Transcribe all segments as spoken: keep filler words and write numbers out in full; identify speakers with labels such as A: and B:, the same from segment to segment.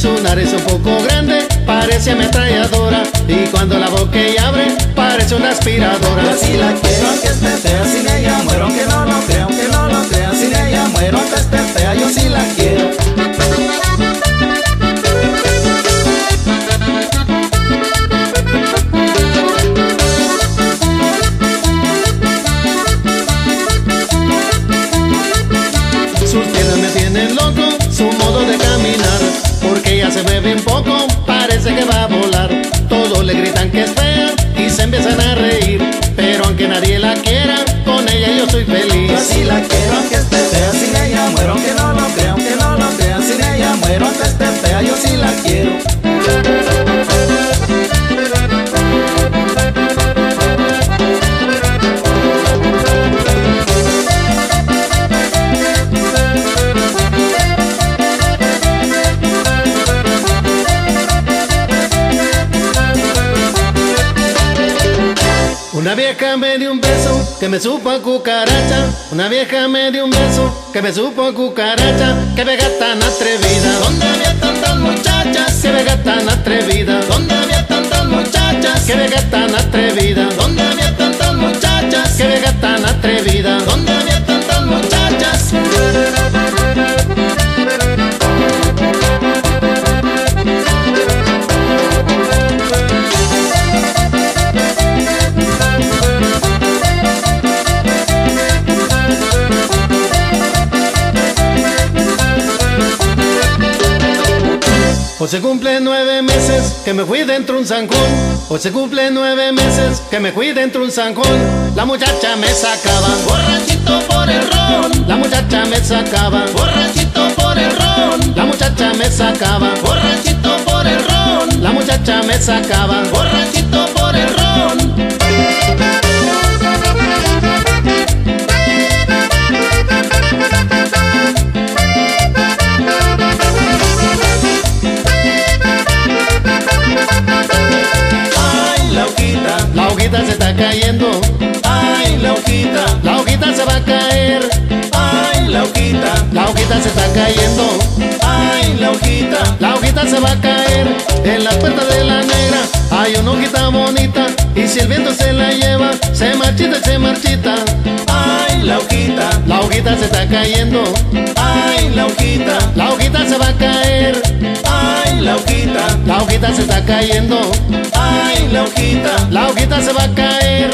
A: Su nariz un poco grande, parece ametralladora, y cuando la boca ella abre, parece una aspiradora.
B: Yo sí la quiero aunque esté fea, sin ella muero, aunque no lo crea, aunque no lo crea, sin ella muero, aunque esté fea, yo sí la quiero.
A: Sus piernas me tienen loco, su modo de caminar, porque ella se ve bien poco, parece que va a volar. Todos le gritan que es fea y se empiezan a reír, pero aunque nadie la quiera, con ella yo soy feliz.
B: Yo sí la quiero aunque esté fea, sin ella muero, aunque no lo crea, aunque no lo crea, sin ella muero, aunque esté fea, yo sí la quiero.
A: Una vieja me dio un beso que me supo a cucaracha. Una vieja me dio un beso que me supo a cucaracha. Qué vega tan atrevida,
B: ¿Dónde había tantas muchachas?
A: qué vega tan atrevida,
B: ¿Dónde había tantas muchachas?
A: qué vega tan atrevida,
B: ¿Dónde había tantas muchachas?
A: qué vega tan atrevida.
B: ¿Dónde había tantas muchachas?
A: Hoy se cumple nueve meses que me fui dentro un zancón. Hoy se cumple nueve meses que me fui dentro un zancón. La muchacha me sacaba,
B: Borrachito por el ron,
A: la muchacha me sacaba,
B: borrachito por el ron,
A: la muchacha me sacaba,
B: borrachito por el ron,
A: la muchacha me sacaba.
B: borrachito por el ron. Ay, la hojita,
A: La hojita se está cayendo,
B: ay, la hojita,
A: la hojita se va a caer,
B: ay, la hojita,
A: la hojita se está cayendo,
B: ay, la hojita,
A: la hojita se va a caer. En la puerta de la negra hay una hojita bonita, y si el viento se la lleva, se marchita y se marchita.
B: ay, la hojita,
A: La hojita se está cayendo,
B: ay, la hojita,
A: la hojita se va a caer,
B: ay, la hojita,
A: la hojita se está cayendo,
B: ay, la hojita.
A: la hojita se va a caer.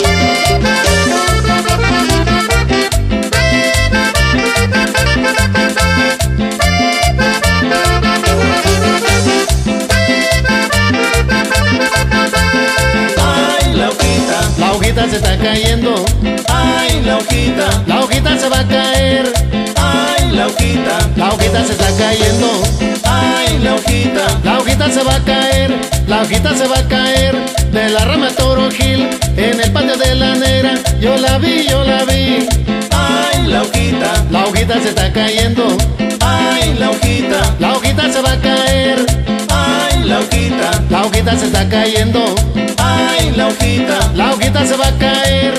B: Ay, la hojita,
A: La hojita se está cayendo,
B: ay, la hojita,
A: la hojita se va a caer,
B: ay, la hojita,
A: la hojita se está cayendo,
B: ay, la hojita,
A: la hojita se va a caer, la hojita se va a caer de la rama Toro Gil en el patio de la negra. Yo la vi, yo la vi,
B: ay, la hojita,
A: la hojita se está cayendo,
B: ay, la hojita,
A: la hojita se va a caer,
B: ay, la hojita,
A: la hojita se está cayendo,
B: ay, la hojita.
A: la hojita se va a caer.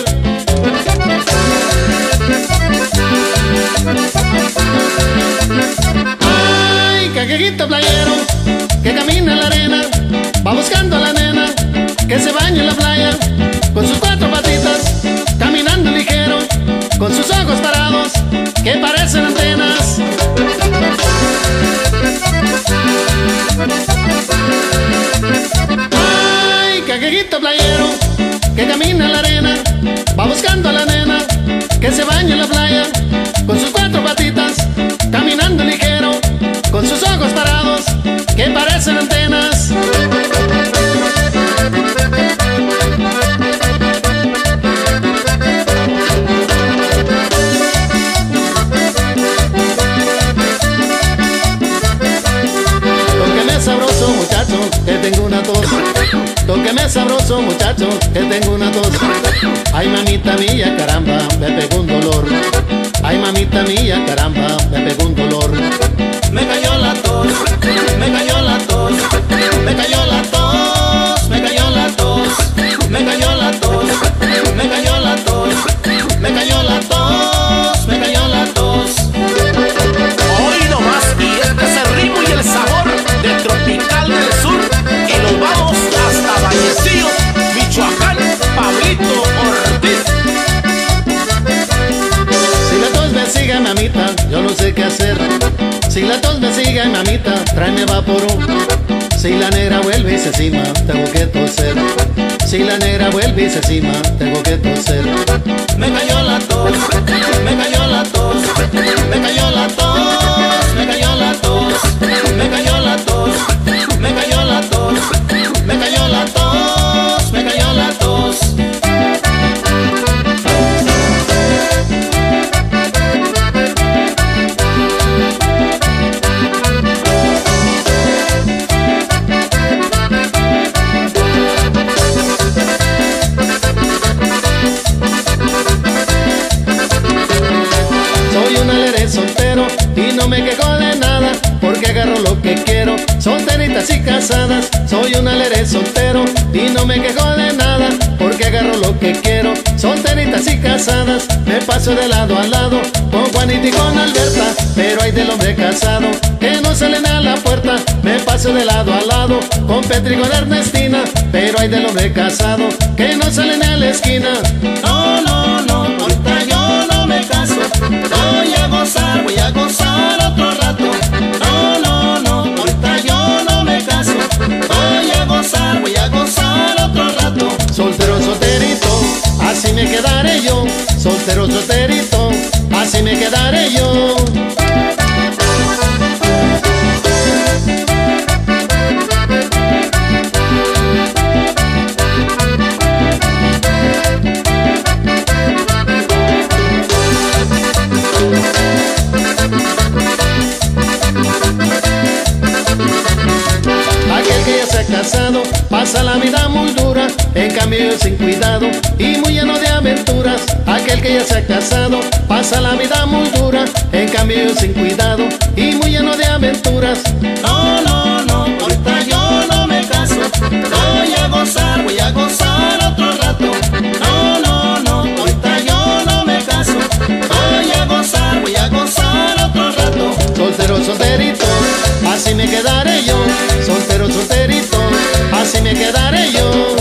A: Ay, caquejito playero que camina en la arena, va buscando a la nena que se baña en la playa, con sus cuatro patitas, caminando ligero, con sus ojos parados que parecen antenas. Ay, caquejito playero que camina en la arena, va buscando a la nena que se baña en la playa, con sus cuatro patitas, caminando ligero, con sus ojos parados que parecen antenas. Tóqueme sabroso muchacho, que tengo una tos. Tóqueme sabroso muchacho, que tengo una tos. Ay mamita mía, caramba, me pegó un dolor. Ay mamita mía, caramba, me pegó un dolor.
B: Me cayó la tos, me cayó la tos, me cayó la tos, me cayó la tos, me cayó la tos, me cayó la tos, me cayó la tos, me cayó la tos.
C: Hoy nomás, y este es el ritmo y el sabor
A: yo no sé qué hacer. Si la tos me sigue, mamita, tráeme vaporú. Si la negra vuelve y se cima, tengo que toser. Si la negra vuelve y se cima, tengo que toser.
B: Me cayó la tos, me cayó la tos, me cayó la tos, me cayó la tos, me cayó la tos, me cayó la tos, me cayó la tos, me cayó la tos.
A: Soltero y no me quejo de nada, porque agarro lo que quiero. Solteritas y casadas, soy un aleré soltero y no me quejo de nada, porque agarro lo que quiero. Solteritas y casadas, me paso de lado a lado, con Juanita y con Alberta, pero hay del hombre casado que no salen a la puerta. Me paso de lado a lado, con Petri y con Ernestina, pero hay del hombre casado que no salen a la esquina.
B: No, no, no, ahorita yo no me caso, voy a gozar, voy a gozar otro rato. No, no, no, ahorita yo no me caso, voy a gozar, voy a gozar otro rato.
A: Soltero, solterito, así me quedaré yo. Soltero, solterito, así me quedaré yo. Aquel que ya se ha casado pasa la vida muy dura, en cambio yo sin cuidado y muy lleno de aventuras. Aquel que ya se ha casado pasa la vida muy dura, en cambio yo sin cuidado y muy lleno de aventuras.
B: No, no, no, ahorita yo no me caso, voy a gozar, voy a gozar otro rato. No, no, no, ahorita yo no me caso, voy a gozar, voy a gozar otro rato.
A: Soltero, solterito, así me quedaré yo. Soltero, solterito, así me quedaré yo.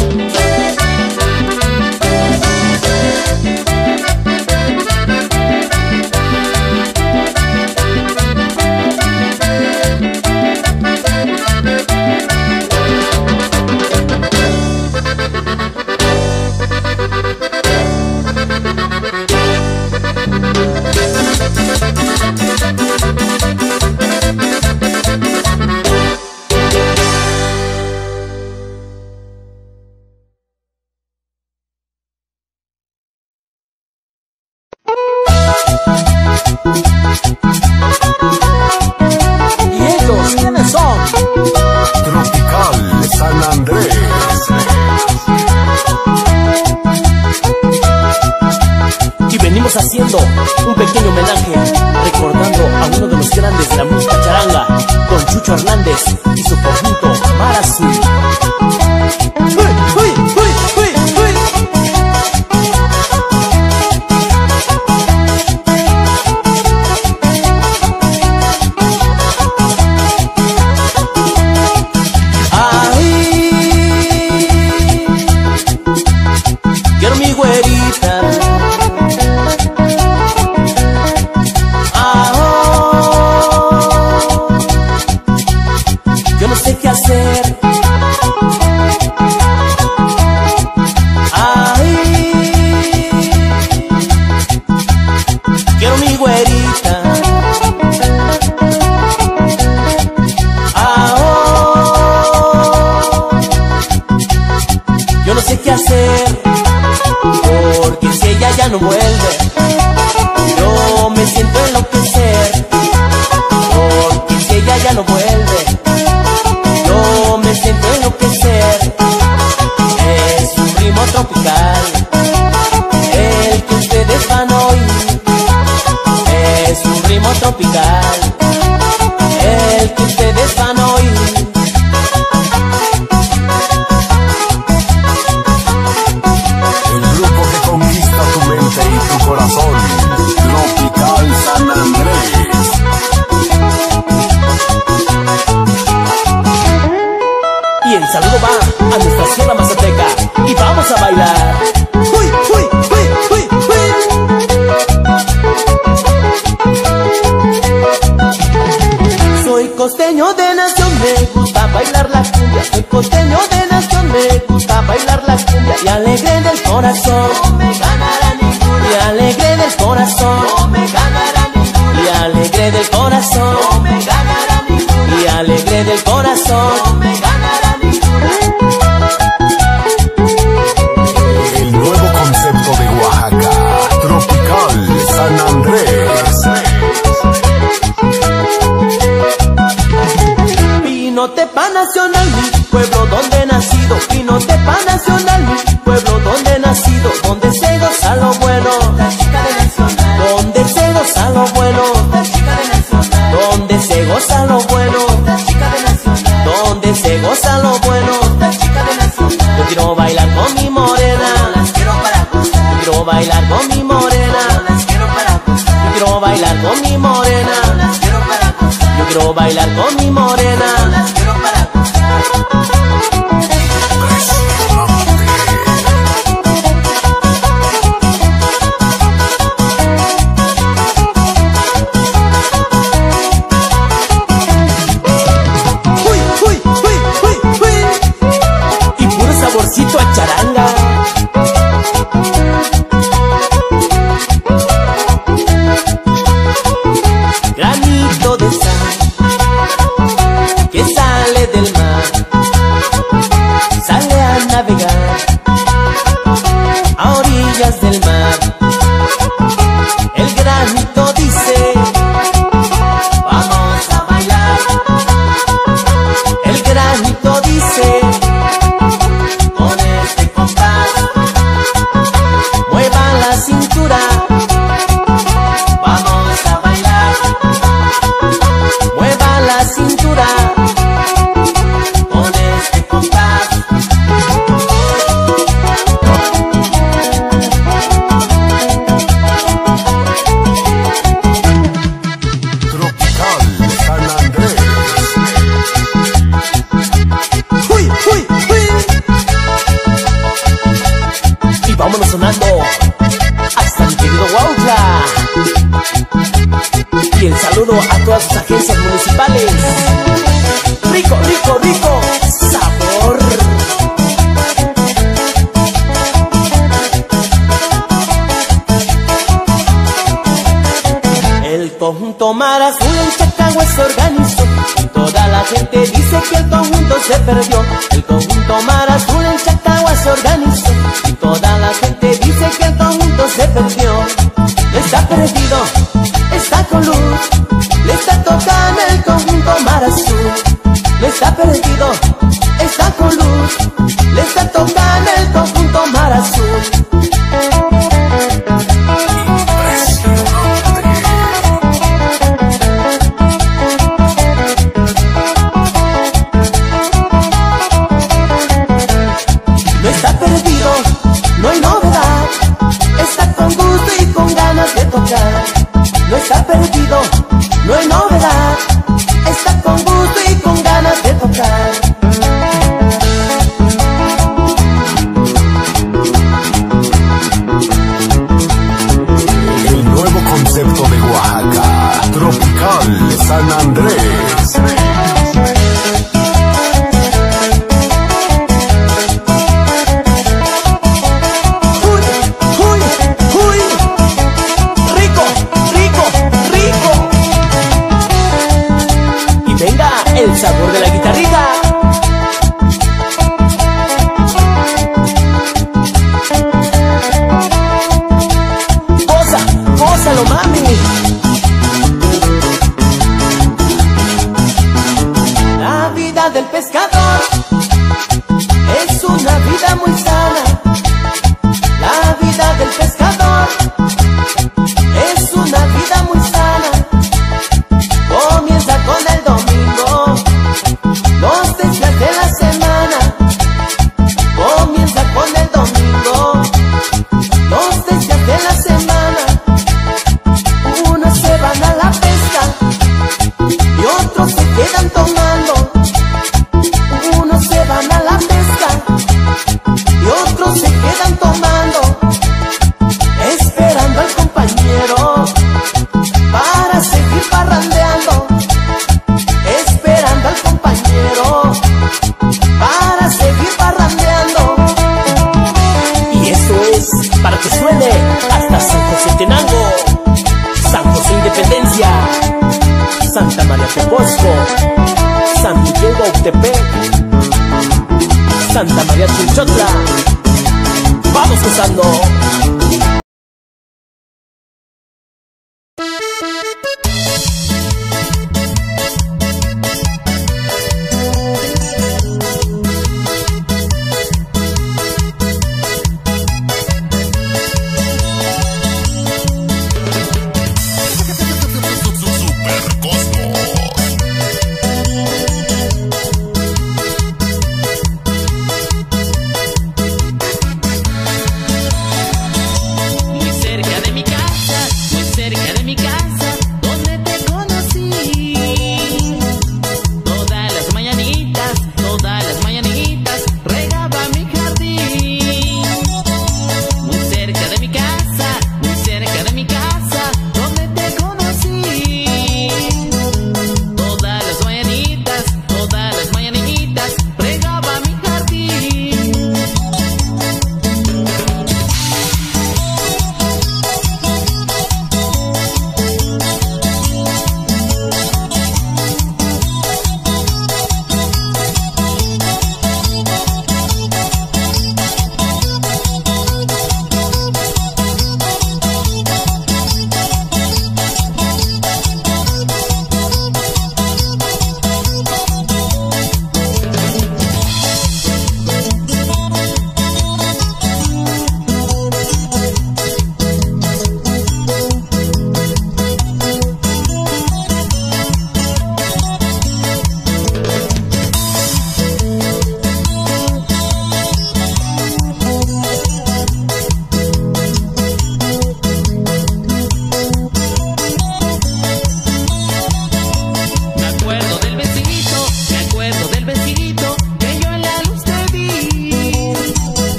C: ¿Y ellos quiénes son?
D: Tropical San Andrés.
C: Y venimos haciendo un pequeño homenaje, recordando a uno de los grandes de la música charanga, don Chucho Hernández y su conjunto Mar Azul. ¡Uy, uy, uy, uy, uy! Quiero mi güerita, ah, oh. Yo no sé qué hacer, ay, quiero mi güerita, ah, oh. Yo no sé qué hacer, porque si ella ya no vuelve, yo me siento enloquecer. Porque si ella ya no vuelve, yo me siento enloquecer. Es un ritmo tropical el que ustedes van a oír. Es un ritmo tropical el que ustedes van a oír.
D: Corazón, Tropical San Andrés.
C: Y el saludo va a nuestra Sierra Mazateca y vamos a bailar. ¡Uy, uy, uy, uy, uy! corazón,
B: no me ganará ninguno.
C: y alegre del corazón,
B: No me ganará ninguno.
C: y alegre del corazón,
B: No me ganará ninguno.
C: y alegre del corazón.
B: No me ganará ninguno.
D: El nuevo concepto de Oaxaca, Tropical San Andrés.
C: Pinotepa Nacional, mi pueblo donde he nacido. Pinotepa Nacional, mi pueblo donde he nacido. Donde se goza lo bueno,
B: La chica de Nacional.
C: donde se goza lo bueno,
B: La chica de Nacional.
C: donde se goza lo bueno,
B: La chica de Nacional.
C: donde se goza lo bueno.
B: La chica de Nacional.
C: Yo quiero bailar con mi
B: No
C: morena,
B: las quiero para gozar.
C: yo quiero bailar con mi
B: No
C: morena,
B: las quiero para gozar.
C: yo quiero bailar con mi
B: No
C: morena,
B: las quiero para gozar.
C: yo quiero bailar con mi
B: No
C: morena.
B: las quiero para gozar.
C: Uy, uy, uy, uy, uy. Y puro saborcito a charanga. Granito de sal que sale del mar, sale a navegar a orillas del mar. El granito dice,
B: Vamos a bailar.
C: el granito dice,
B: Con este compás.
C: mueva la cintura,
B: Vamos a bailar.
C: mueva la cintura.
B: Con este compás.
D: Tropical San Andrés.
C: Uy, uy, uy. Y vámonos sonando hasta mi querido Huautla. Y el saludo a todas sus agencias municipales. Rico, rico, rico, sabor. El conjunto Mar Azul en Chacagua se organizó y toda la gente dice que el conjunto se perdió. El conjunto Mar Azul en Chacagua se organizó y toda la gente dice que el conjunto se perdió. Está perdido, está con luz, le está tocando el conjunto Mar Azul. No está perdido, está con luz, le está tocando el conjunto Mar Azul. No está perdido, no hay novedad, está con gusto y con ganas de tocar. No está perdido, no hay novedad, está con gusto y con ganas de tocar.
D: El nuevo concepto de Oaxaca, Tropical San Andrés.
C: Uy, uy, uy, rico, rico, rico. Y venga el sabor de la guitarrita. Goza, gózalo, mami. La vida del pescador es una vida muy sana. La vida del pescador es una vida muy sana. Comienza con el domingo, los días de la semana. Comienza con el domingo, los días de la semana. Bosco, San Miguel Gautepec, Santa María Chinchotla. Vamos gozando.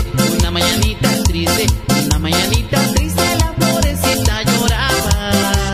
E: Una mañanita triste, la florecita lloraba.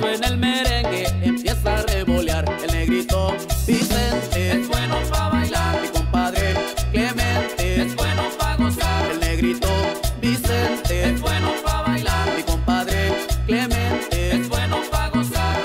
E: suena el merengue empieza a revolear. El negrito Vicente es bueno pa' bailar. Mi compadre Clemente es bueno pa' gozar. El negrito Vicente es bueno pa' bailar. Mi compadre Clemente es bueno pa' gozar.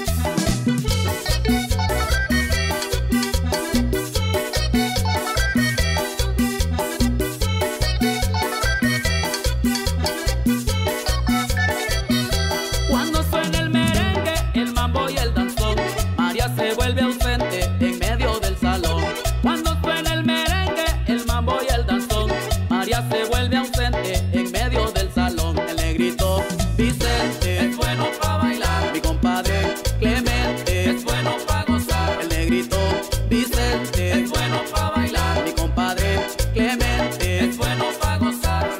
E: Cuando suena el merengue, el mambo y el danzón, María se vuelve ausente en medio del salón. Cuando suena el merengue, el mambo y el danzón, María se vuelve ausente en medio del salón. El negrito Vicente es bueno pa' bailar. Mi compadre Clemente es bueno pa' gozar. El negrito Vicente es bueno pa' bailar. Mi compadre Clemente es bueno pa' gozar.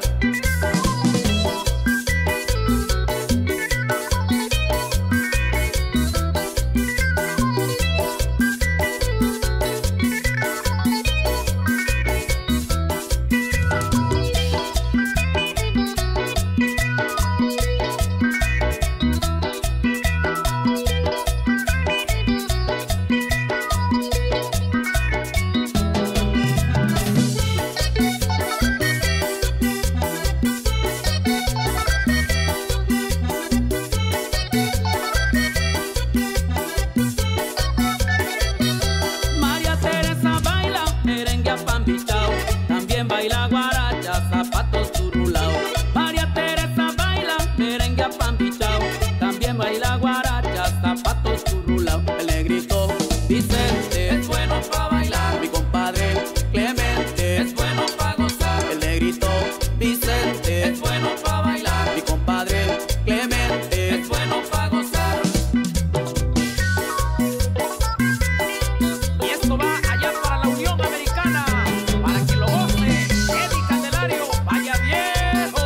E: María Teresa baila merengue apambichao, también baila guaracha, zapatos turulao. María Teresa baila merengue apambichao, también baila guaracha, zapatos turulao. El negrito Vicente es bueno pa' bailar. Mi compadre Clemente es bueno pa' gozar. El negrito Vicente es bueno pa' bailar. Mi compadre Clemente es bueno pa' gozar. Y esto va allá para la Unión Americana, para que lo goce Eddie Candelario, vaya viejo.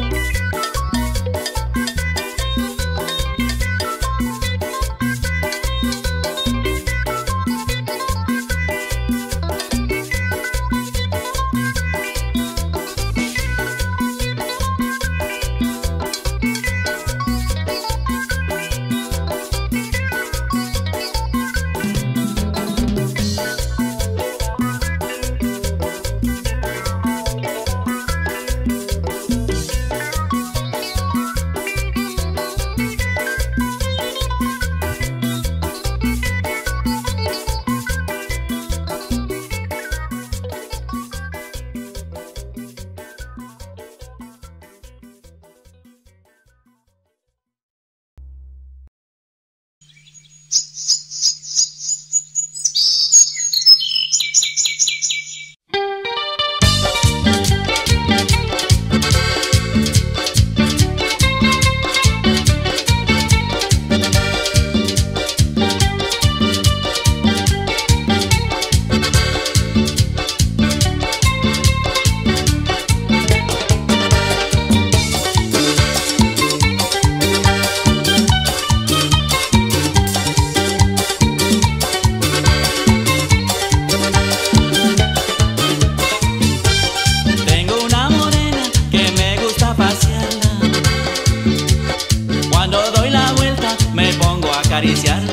F: acariciarla.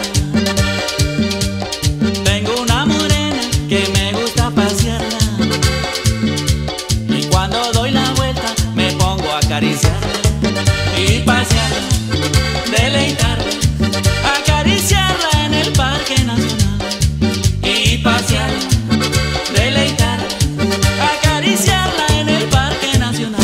F: Tengo una morena que me gusta pasearla, y cuando doy la vuelta me pongo a acariciarla y pasearla, deleitarla, acariciarla en el Parque Nacional y pasearla, deleitarla, acariciarla en el Parque Nacional.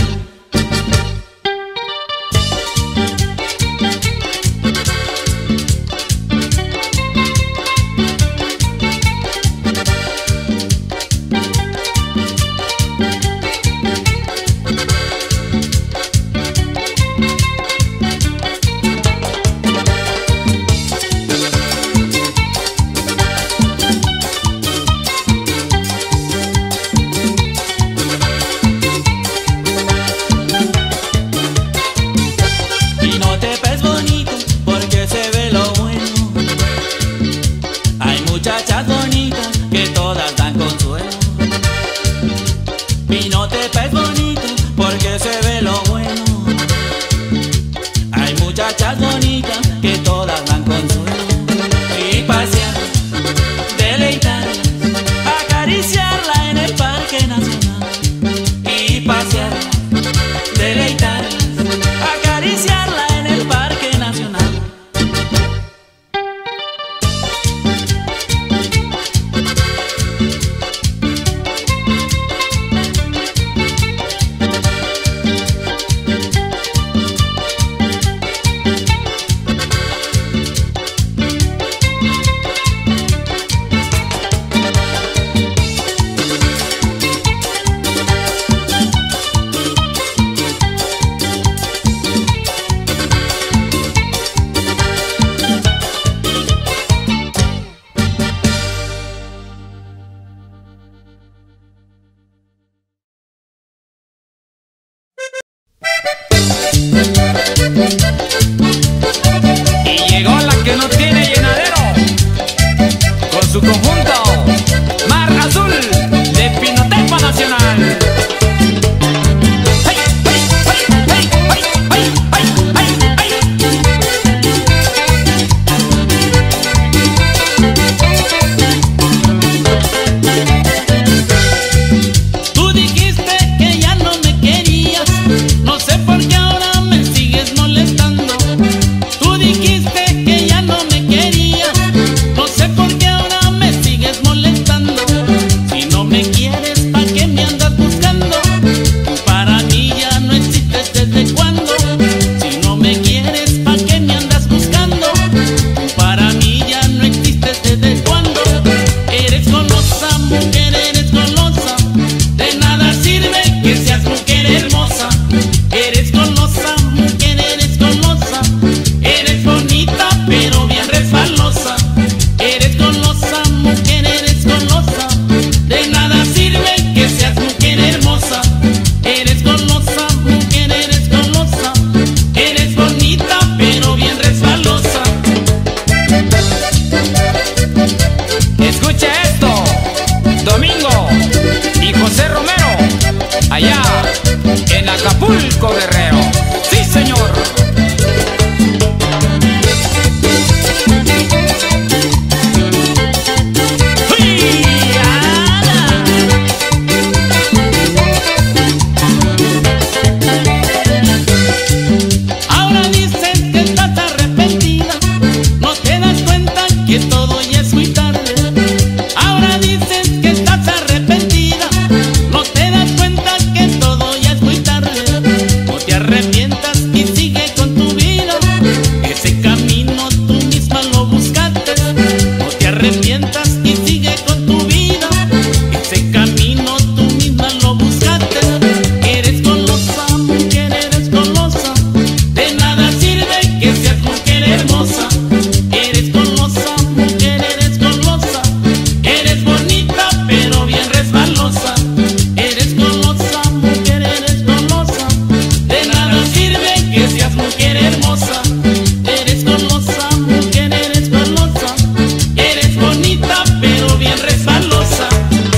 F: hermosa, eres golosa, mujer, eres golosa, eres bonita pero bien resbalosa, eres golosa, mujer, eres golosa, de nada sirve que seas mujer hermosa, eres golosa, mujer, eres golosa, eres bonita pero bien resbalosa.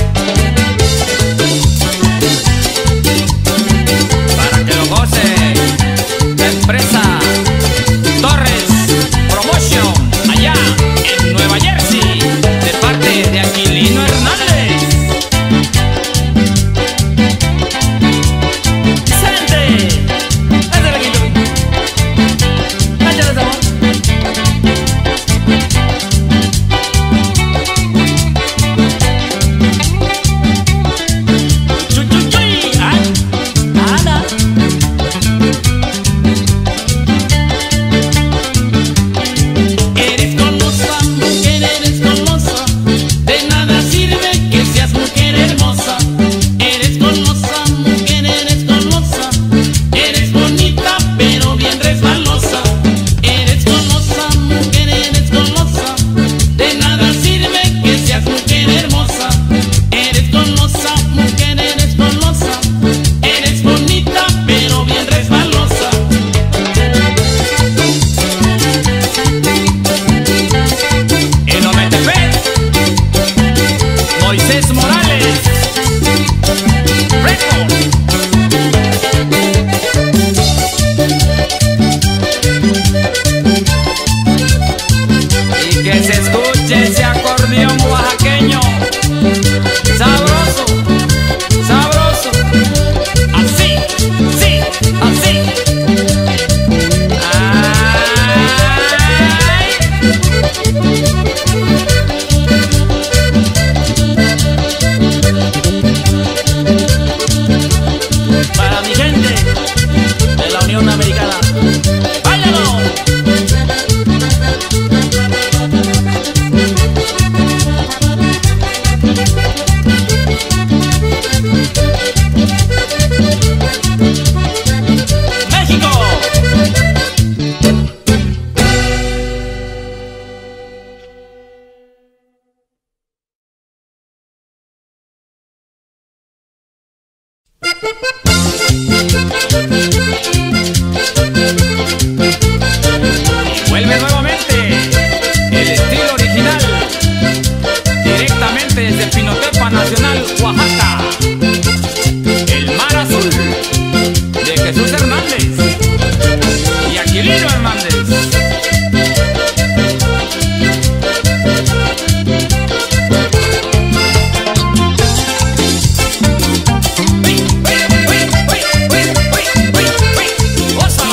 F: Para que lo goce, la empresa Torres Promotion, allá en Nueva Jersey, de parte de Aquilino Hernández. ¡Sente! ¡Hazle la quinto! ¡Échale sabor! ¡Chuy, chuy, chuy! ¡Ah! ¡Ana! Eres golosa, mujer, eres golosa, de nada sirve que seas mujer hermosa. Eres golosa, mujer, eres golosa, eres bonita pero bien resbalosa. Eres golosa, mujer, eres golosa, de nada sirve que seas mujer hermosa. Eres golosa, mujer, eres golosa, eres bonita pero bien resbalosa. En Ometepec, Moisés Morales, Record. Y que se escuche ese acordeón oaxaqueño, sabroso, sabroso, así, sí, así. Para mi gente de la Unión Americana, ¡báilalo! ¡México! Y vuelve nuevamente el estilo original, directamente desde Pinotepa Nacional, Oaxaca, el Mar Azul de Jesús Hernández y Aquilino Hernández. ¡Uy, uy, uy, uy, uy, uy, uy! ¡Goza!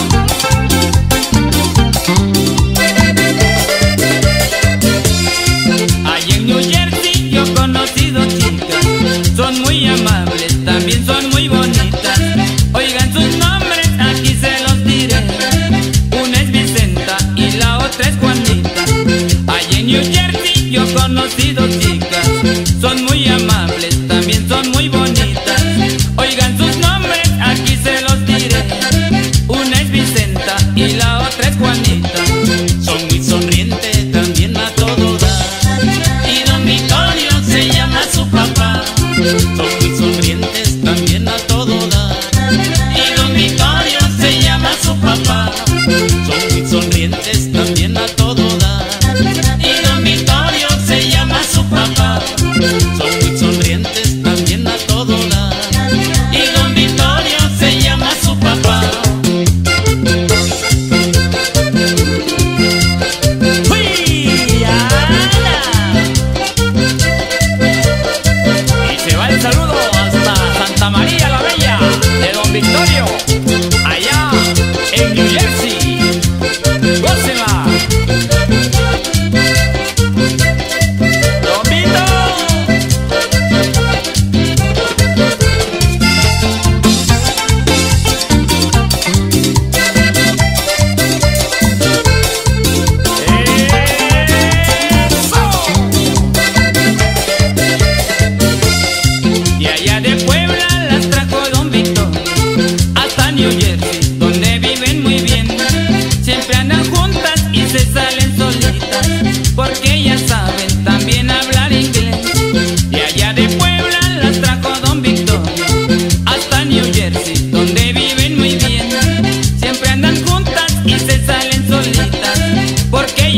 F: Allí en New Jersey yo he conocido chicas, son muy amables, también son muy bonitas. Oigan sus nombres, aquí se los diré. Una es Vicenta y la otra es Juanita. Allí en New Jersey yo he conocido chicas, son muy amables, también son muy bonitas. Oigan sus nombres, aquí se los diré. Una es Vicenta y la otra es Juanita. Son muy sonrientes, también a todo dar. Y don Vittorio se llama su papá. Son muy sonrientes, también a todo dar. Y don Vittorio se llama su papá. Son muy sonrientes, también a todo dar. Y don Vittorio se llama su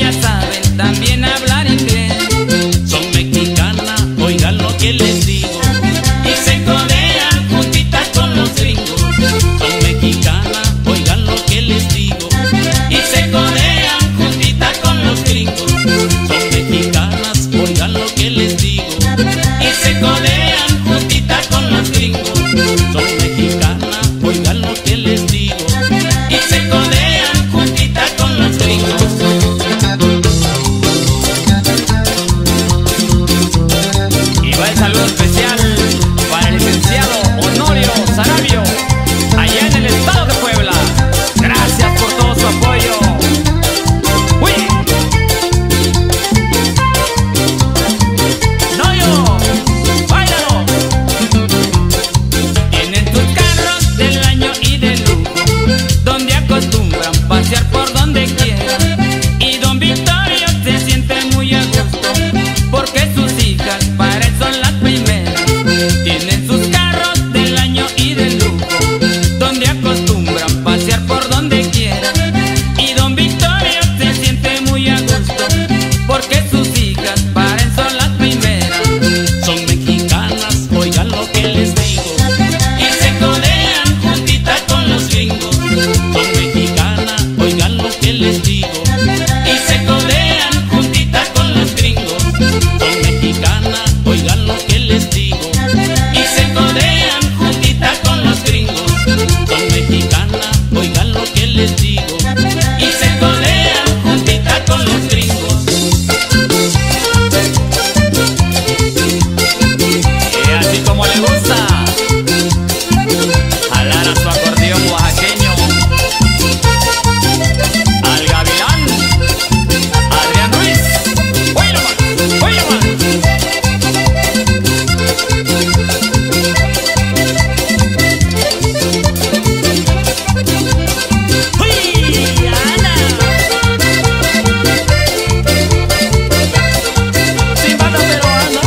F: ellas saben también hablar inglés. Son mexicanas, oigan lo que les digo, y se codean juntitas con los gringos. Son mexicanas, oigan lo que les digo, y se codean juntitas con los gringos. Son mexicanas, oigan lo que les digo, y se codean juntitas con los gringos. Son mexicanas, oigan lo que les digo, y se codean juntitas con los gringos. Y va el saludo especial para el licenciado Honorio Sarabio, allá en el estado de Puebla. Gracias por todo su apoyo. ¡Uy! ¡Noyo! ¡Báilalo! Tienen sus carros del año y de lujo, donde acostumbran pasear por donde quieran. Y don Victorio se siente muy a gusto, porque sus hijas para él son las primeras. Tienen sus carros del año y de lujo, donde acostumbran pasear por donde quieran. Y don Victorio se siente muy a gusto, porque sus hijas para él son las primeras. Son mexicanas, oigan lo que les digo, y se codean juntitas con los gringos. Son mexicanas, oigan lo que les digo, y se codean juntitas con los gringos. Son mexicanas, oigan lo que les digo, y se codean juntitas con los gringos. Son mexicanas, oigan lo que les digo, y se codean juntitas con los gringos. Y así como le gusta jalar a su acordeón oaxaqueño, al gavilán Adrián Ruiz. Oye nomás, oye nomás. ¡Uy! ¡Ana! Sin banda pero anda.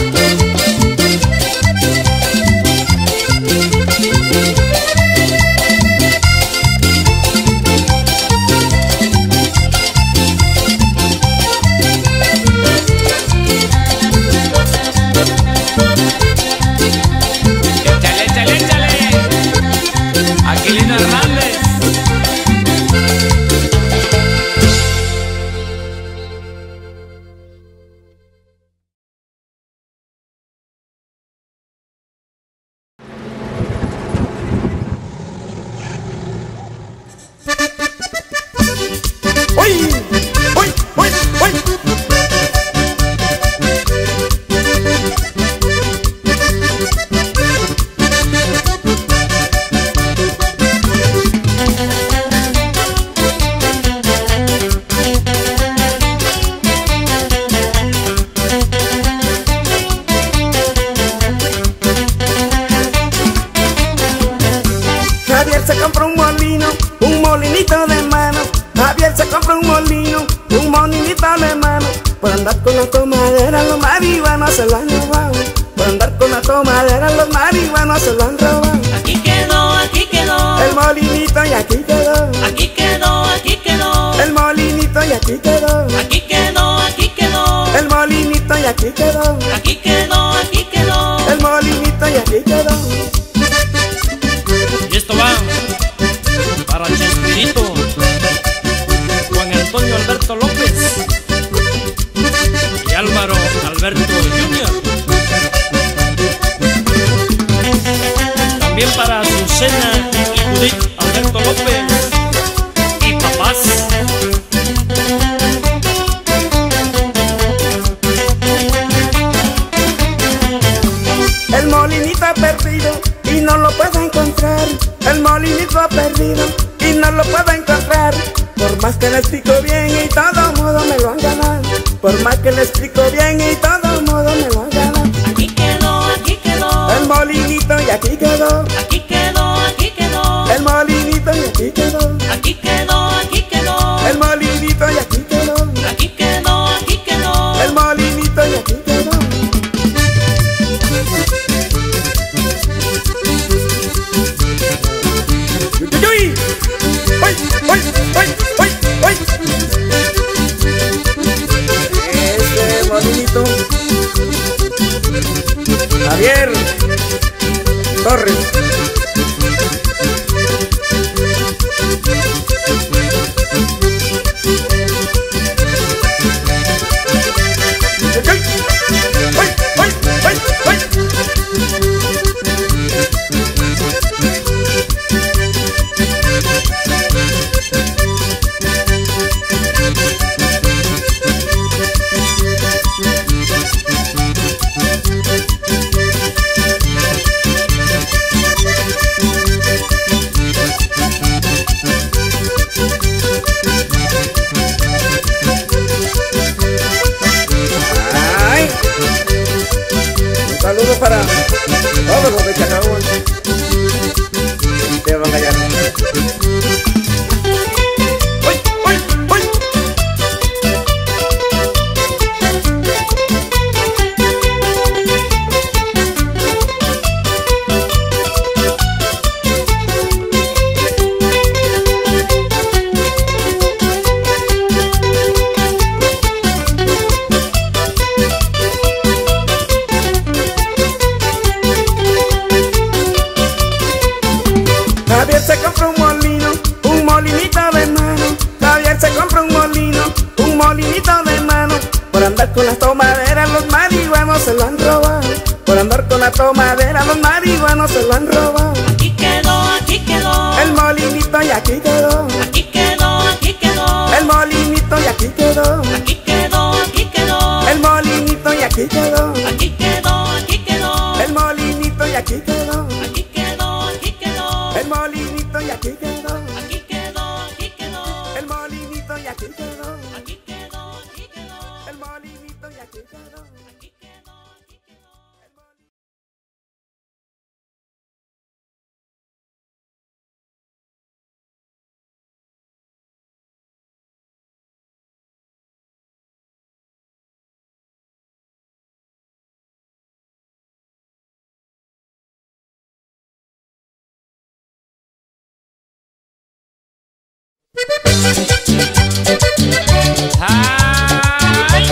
F: Échale, échale, échale. Aquilino Hernández.
B: ¡Uy! ¡Uy! ¡Uy! ¡Uy! Javier se compró un molino, un molinito de mano. Javier se compró un molino, un molinito de mano. Por andar con la tomadera los marihuanos se lo han robado. Por andar con la tomadera los marihuanos se lo han robado.
F: Aquí quedó, aquí quedó,
B: El molinito y aquí quedó.
F: aquí quedó, aquí quedó,
B: El molinito y aquí quedó.
F: aquí quedó, aquí quedó,
B: El molinito y aquí quedó.
F: aquí quedó, aquí quedó.
B: El molinito y aquí quedó.
F: Y esto va para Chespirito, Juan Antonio Alberto López y Álvaro Alberto junior También para Azucena y Judith Alberto López y papás.
B: El molinito ha perdido y no lo puedo encontrar. El molinito ha perdido y no lo puedo encontrar. Por más que le explico bien y todo modo me lo han ganado. Por más que le explico bien y todo modo me lo han ganado.
F: Aquí quedó, aquí quedó,
B: El molinito y aquí quedó.
F: aquí quedó, aquí quedó,
B: El molinito y aquí quedó.
F: aquí quedó, aquí quedó,
B: El molinito y aquí quedó.
F: aquí quedó, aquí quedó.
B: El molinito y aquí quedó. ¡Uy! ¡Uy! ¡Uy! ¡Uy! ¡Uy! ¡Uy!
G: Torres. Saludos para todos los de Chacagua. Te van a hallar. ¡Uy, uy, uy! Javier se compra un molino, un molinito de mano. Javier se compra un molino, un molinito de mano. Por andar con las tomaderas los marihuanos se lo han robado. Por andar con la tomadera los marihuanos se lo han robado.
F: Aquí quedó, aquí quedó.
G: El molinito y aquí quedó.
F: Aquí quedó, aquí quedó.
G: El molinito y aquí quedó.
F: Aquí quedó, aquí quedó.
G: El molinito y aquí quedó.
F: Aquí quedó, aquí quedó.
G: El molinito y aquí quedó.
F: Aquí quedó, aquí quedó.
G: El molinito y aquí quedó.
F: Aquí quedó, aquí quedó.
G: El molinito y aquí quedó.
F: Aquí quedó, aquí quedó.
G: El molinito y aquí quedó.
F: Aquí quedó, aquí quedó.
E: ¡Ay!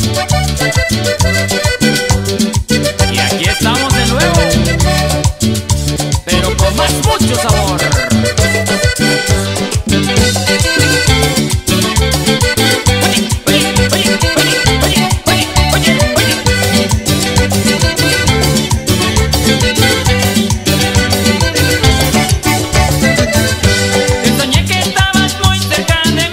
E: Y aquí estamos de nuevo, pero con más mucho sabor. Oye, oye, oye, oye, oye, oye, oye, oye. Te soñé que estabas muy cerca de mí.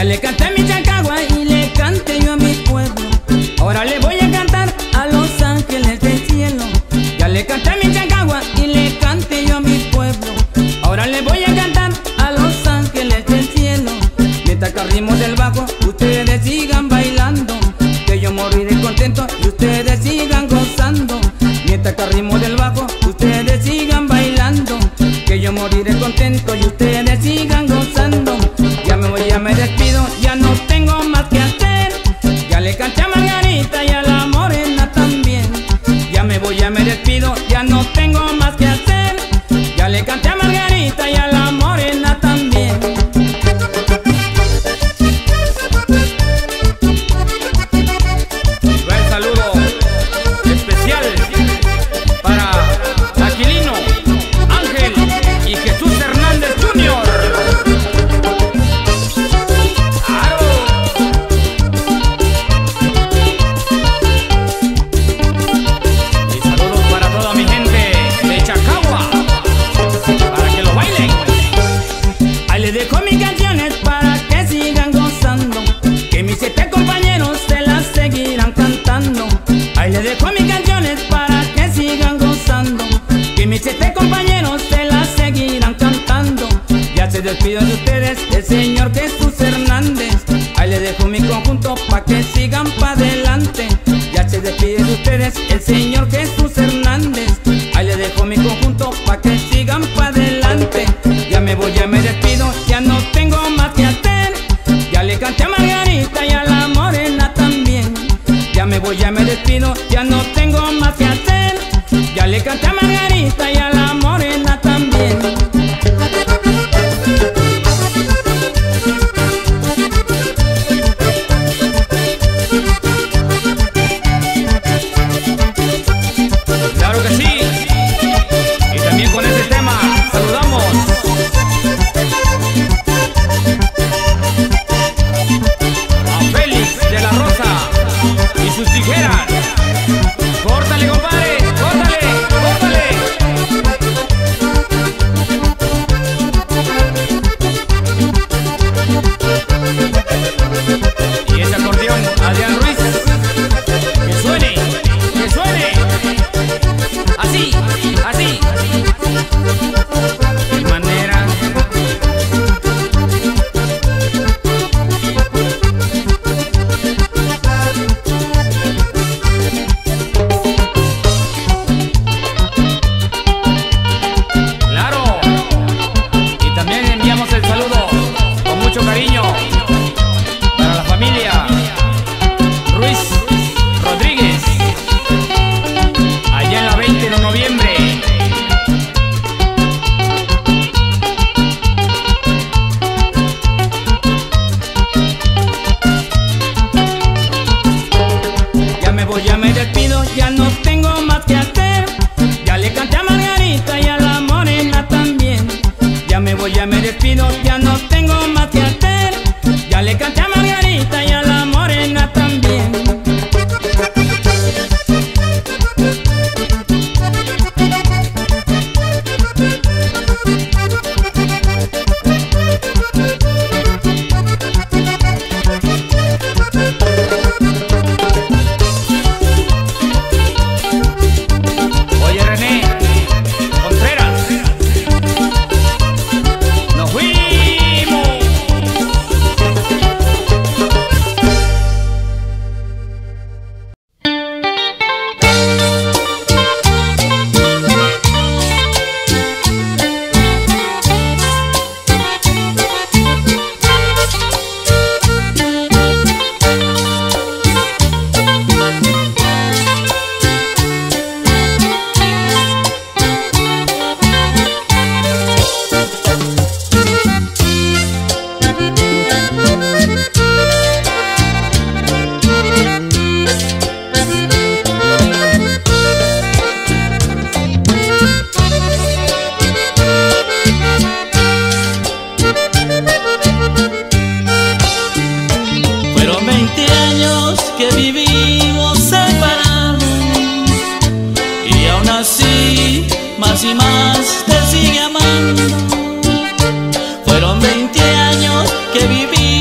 E: le canté mi chacagua y le canté yo a mi pueblo. Ahora le voy a cantar a los ángeles del cielo. Ya le canté mi chacagua y le canté yo a mi pueblo. Ahora le voy a cantar a los ángeles del cielo. Mientras que al ritmo del bajo ustedes sigan bailando, que yo moriré contento y ustedes sigan gozando. Mientras que al ritmo del bajo ustedes sigan bailando, que yo moriré contento y ustedes sigan gozando. Ya me voy, ya me despido, ya no tengo más que hacer. Ya le canté a Margarita y a la morena también. Ya me voy, ya me despido, ya no tengo más que hacer. Ya le canté a Margarita y a la morena también. Un saludo especial para Aquilino, Ángel y Jesús Hernández junior ¡Claro! Y saludos para toda mi gente de Chacagua, para que lo bailen. Ahí les dejo mis canciones para que sigan gozando, que mis siete compañeros se las seguirán cantando. Ahí les dejo mis canciones para que sigan gozando, que mis siete compañeros se las seguirán cantando. Ya se despido de ustedes el señor Jesús Hernández. Ahí les dejo mi conjunto para que sigan pa' adelante. Ya se despide de ustedes el señor Jesús Hernández. Ahí les dejo mi conjunto para que sigan pa' adelante. Ya me voy, ya me despido, ya no tengo más que hacer. Ya le canté a Margarita y a la morena también. Ya me voy, ya me despido, ya no tengo más que hacer. Ya le canté a Margarita y a la morena también. Claro que sí. Y también con ese tema saludamos a Félix de la Rosa y sus tijeras. ¡Córtale, compadre! ¡Córtale! ¡Córtale! Y ese acordeón, Adrián Ruiz. ¡Que suene! ¡Que suene! Así, así. De manera. Claro. Y también enviamos el saludo con mucho cariño para la familia Ruiz Rodríguez, allá en la veinte de noviembre. Ya me voy, ya me despido, ya no tengo más que hacer. Ya le canté a Margarita y a la morena también. Ya me voy, ya me despido, ya no tengo más que hacer. Ya le canté a Margarita y a la morena también. Oye, René Contreras, nos fuimos.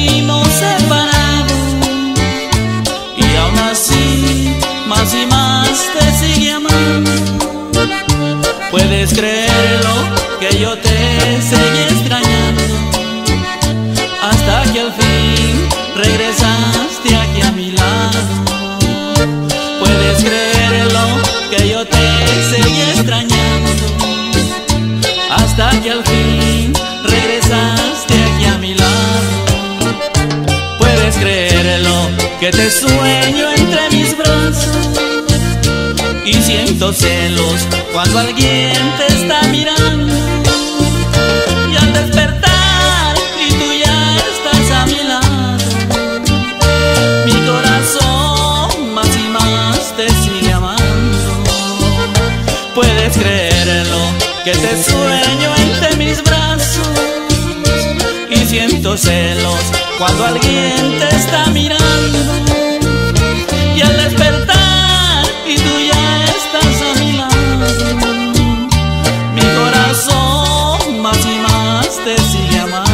F: vivimos separados y aún así más y más te sigue amando. Puedes creerlo que yo te seguí extrañando hasta que al fin regresaste aquí a mi lado. Puedes creerlo que yo te seguí extrañando hasta que al fin regresaste aquí a mi lado. Puedes creerlo que te sueño entre mis brazos y siento celos cuando alguien te está mirando. Y al despertar y tú ya estás a mi lado, mi corazón más y más te sigue amando. Puedes creerlo que te sueño entre mis brazos y siento celos cuando alguien te está mirando. Y al despertar y tú ya estás a mi lado, mi corazón más y más te sigue amando.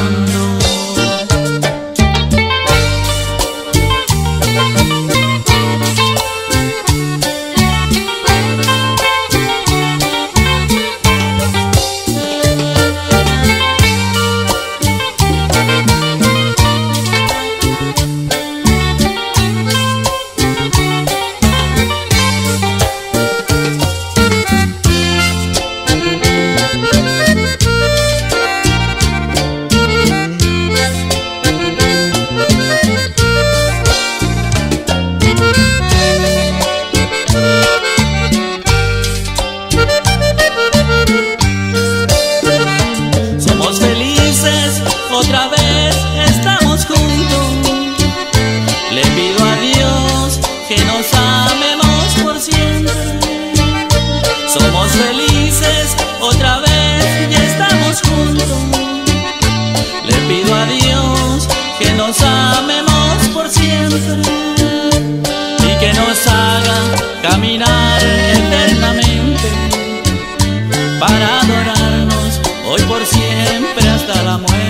F: Otra vez estamos juntos. Le pido a Dios que nos amemos por siempre. Somos felices, otra vez ya estamos juntos. Le pido a Dios que nos amemos por siempre y que nos haga caminar eternamente para adorarnos hoy por siempre hasta la muerte.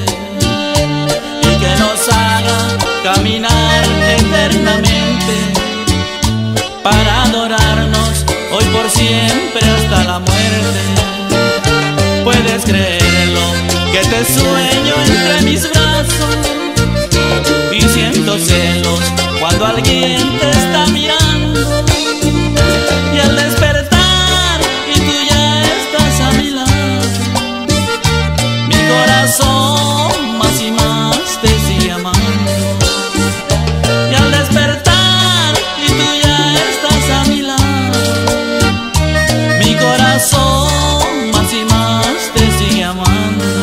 F: Y que nos haga caminar eternamente para adorarnos hoy por siempre hasta la muerte. Puedes creerlo que te sueño entre mis brazos y siento celos cuando alguien te está mirando. Y al despertar y tú ya estás a mi lado, mi corazón más y más te sigue amando. Y al despertar y tú ya estás a mi lado, mi corazón más y más te sigue amando.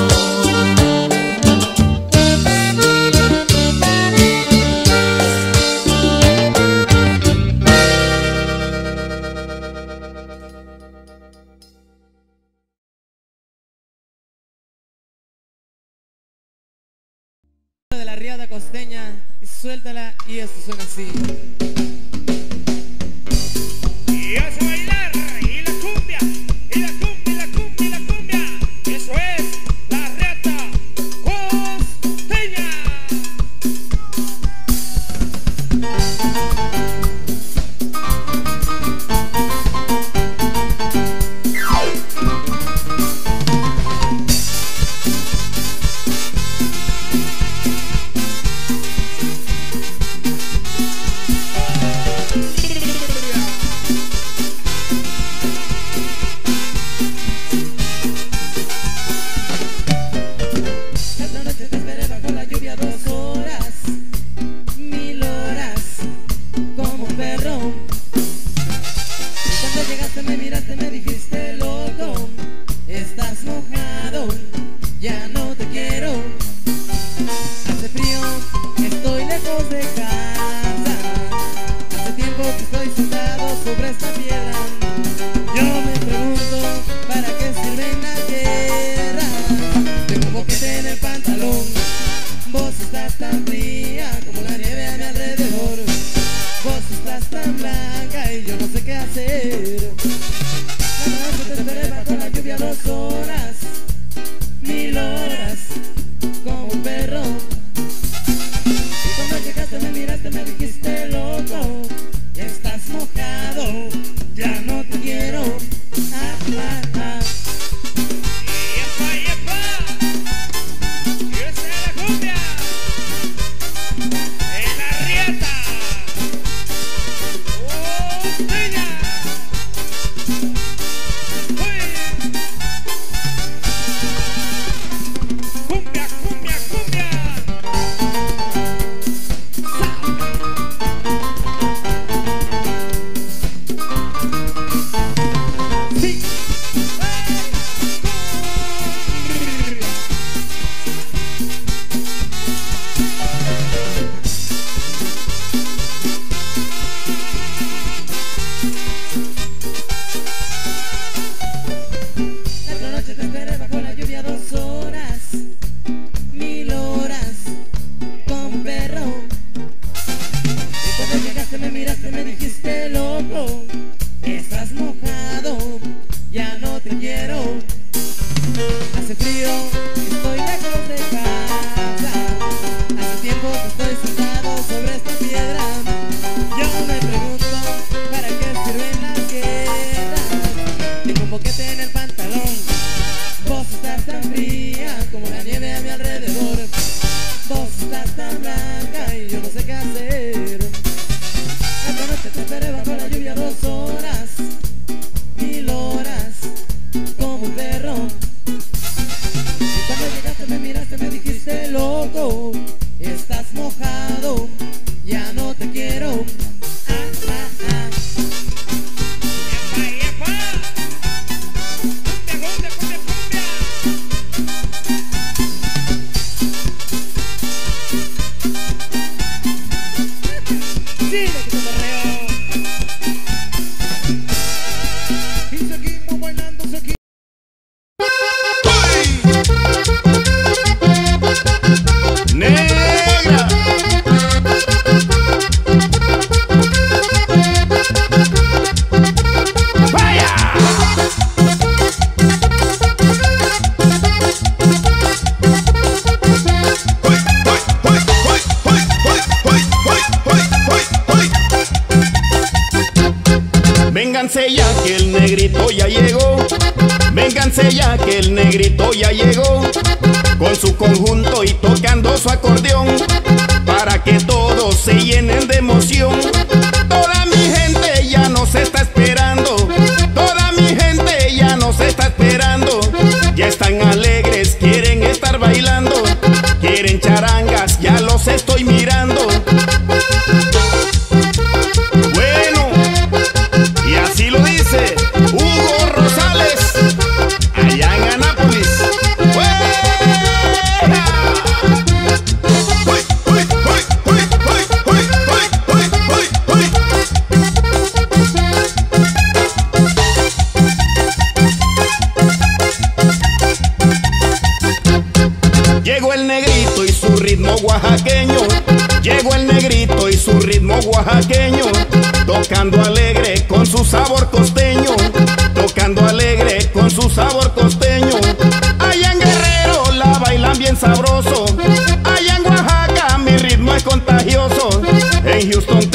H: De la riada costeña, suéltala y esto suena así.
I: Y vas a bailar y la cumbia, y la cumbia, y la cumbia, y la cumbia. Eso es la riata costeña.
J: Vénganse ya que el negrito ya llegó, vénganse ya que el negrito ya llegó, con su conjunto y tocando su acordeón, para que todos se llenen de emoción. Toda mi gente ya nos está esperando, toda mi gente ya nos está esperando. Ya están alegres, quieren estar bailando, quieren charangas, ya los estoy mirando. Bueno, y así lo dice Hugo Rosales, allá en Anápolis. Llegó el negrito y su ritmo oaxaqueño, llegó el negrito y su ritmo oaxaqueño, tocando alegre con su sabor costeño, tocando alegre con su sabor costeño. Allá en Guerrero la bailan bien sabroso, allá en Oaxaca mi ritmo es contagioso, en Houston